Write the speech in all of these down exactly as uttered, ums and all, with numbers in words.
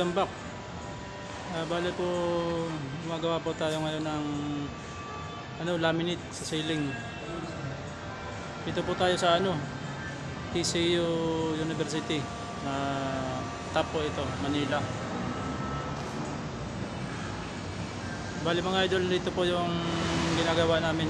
welcome back. Uh, bale po, gumagawa po tayo ngayon ng ano, laminate sa ceiling. Dito po tayo sa ano, T C U University na uh, top po ito, Manila. Bale mga idol, dito po yung ginagawa namin.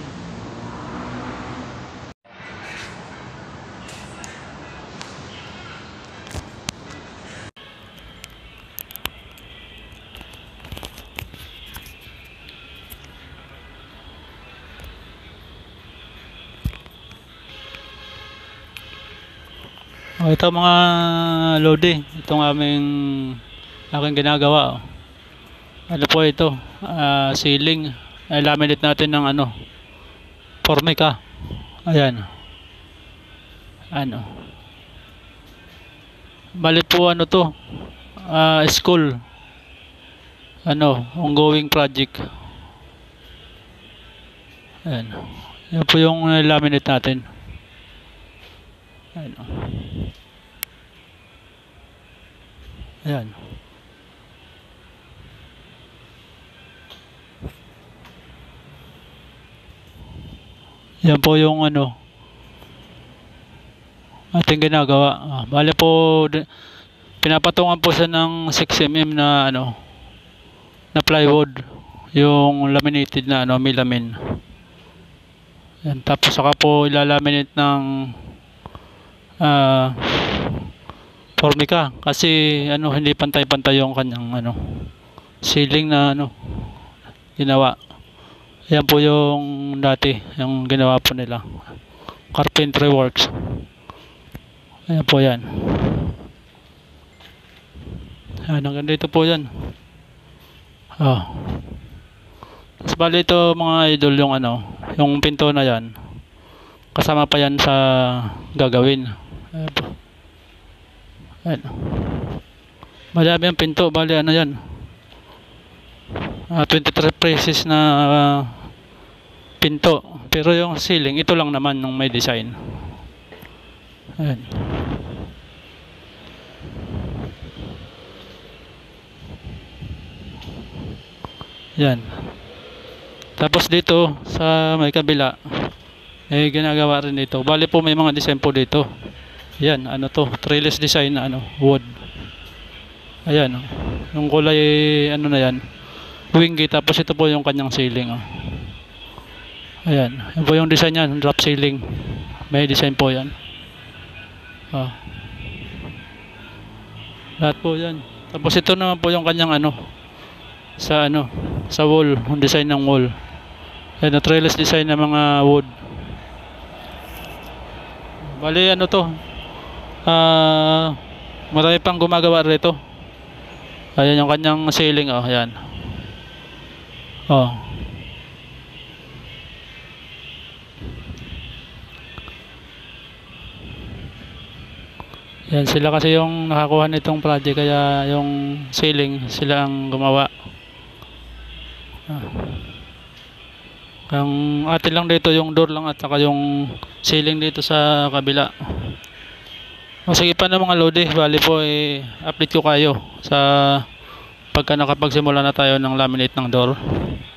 Oh, ito mga lodi, itong aming aking ginagawa. Oh. Ano po ito? Uh, ceiling. Ay, laminate natin ng ano, Formica. Ayan. Ano. Bali po ano to? Uh, school. Ano, ongoing project. Ayan. Yan po yung laminate natin. Ayan. Ayan. Yan po yung ano ating ginagawa. Ah, bale po pinapatungan po siya ng six millimeter na ano na plywood, yung laminated na ano melamine. Yan, tapos saka po ilalaminate ng uh, Formica kasi ano hindi pantay-pantay yung kanyang ano ceiling na ano ginawa. Yan po yung dati yung ginawa po nila, carpentry works. Ayan po yan. Ayan, hanggang dito po yan. Oh. Tapos bali ito mga idol yung ano yung pinto na yan, kasama pa yan sa gagawin. Ayan po. Ayan. Madami ang pinto, bali ano yan, uh, twenty-three pieces na uh, pinto, pero yung ceiling ito lang naman nung may design. Ayan. Yan. Tapos dito sa may kabila eh ginagawa rin dito. Bali po may mga design po dito. Yan, ano to, trellis design na ano, wood. Ayan, oh. Yung kulay ano na yan, wingy, tapos ito po yung kanyang ceiling. Oh. Ayan, yan po yung design yan, drop ceiling. May design po yan. Oh. Lahat po yan. Tapos ito naman po yung kanyang ano, sa ano, sa wall, yung design ng wall. Ayan, na trellis design ng mga wood. Bali ano to, ah, uh, marami pang gumagawa rito. Ayan yung kanyang ceiling, oh, ayan. Oh. Yan sila kasi yung nakakuha nitong project, kaya yung ceiling sila ang gumawa. Ah. Ang atin lang dito yung door lang at saka yung ceiling dito sa kabila. O sige pa na mga lodi, bali po eh, update ko kayo sa pagka nakapagsimula na tayo ng laminate ng door.